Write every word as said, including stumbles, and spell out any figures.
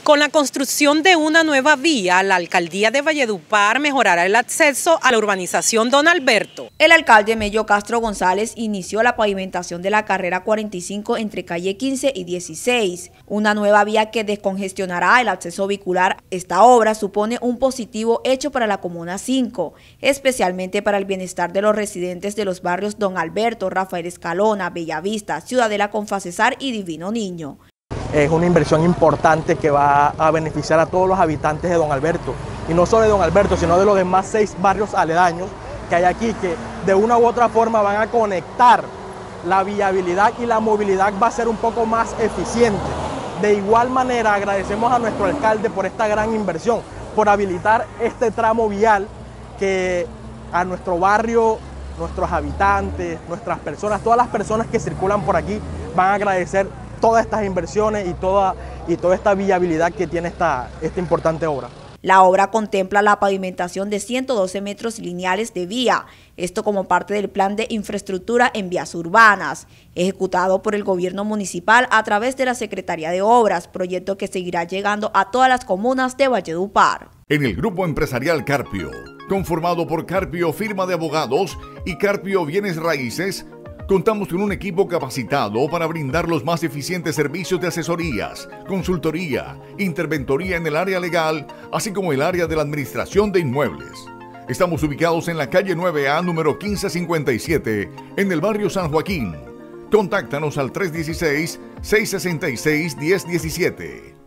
Con la construcción de una nueva vía, la alcaldía de Valledupar mejorará el acceso a la urbanización Don Alberto. El alcalde Mello Castro González inició la pavimentación de la carrera cuarenta y cinco entre calle quince y dieciséis, una nueva vía que descongestionará el acceso vehicular. Esta obra supone un positivo hecho para la Comuna cinco, especialmente para el bienestar de los residentes de los barrios Don Alberto, Rafael Escalona, Bellavista, Ciudadela Confacesar y Divino Niño. Es una inversión importante que va a beneficiar a todos los habitantes de Don Alberto, y no solo de Don Alberto, sino de los demás seis barrios aledaños que hay aquí, que de una u otra forma van a conectar. La viabilidad y la movilidad va a ser un poco más eficiente. De igual manera, agradecemos a nuestro alcalde por esta gran inversión, por habilitar este tramo vial que a nuestro barrio, nuestros habitantes, nuestras personas, todas las personas que circulan por aquí van a agradecer todas estas inversiones y toda, y toda esta viabilidad que tiene esta, esta importante obra. La obra contempla la pavimentación de ciento doce metros lineales de vía, esto como parte del plan de infraestructura en vías urbanas, ejecutado por el gobierno municipal a través de la Secretaría de Obras, proyecto que seguirá llegando a todas las comunas de Valledupar. En el grupo empresarial Carpio, conformado por Carpio Firma de Abogados y Carpio Bienes Raíces, contamos con un equipo capacitado para brindar los más eficientes servicios de asesorías, consultoría, interventoría en el área legal, así como el área de la administración de inmuebles. Estamos ubicados en la calle nueve A, número quince cincuenta y siete, en el barrio San Joaquín. Contáctanos al tres uno seis, seis seis seis, uno cero uno siete.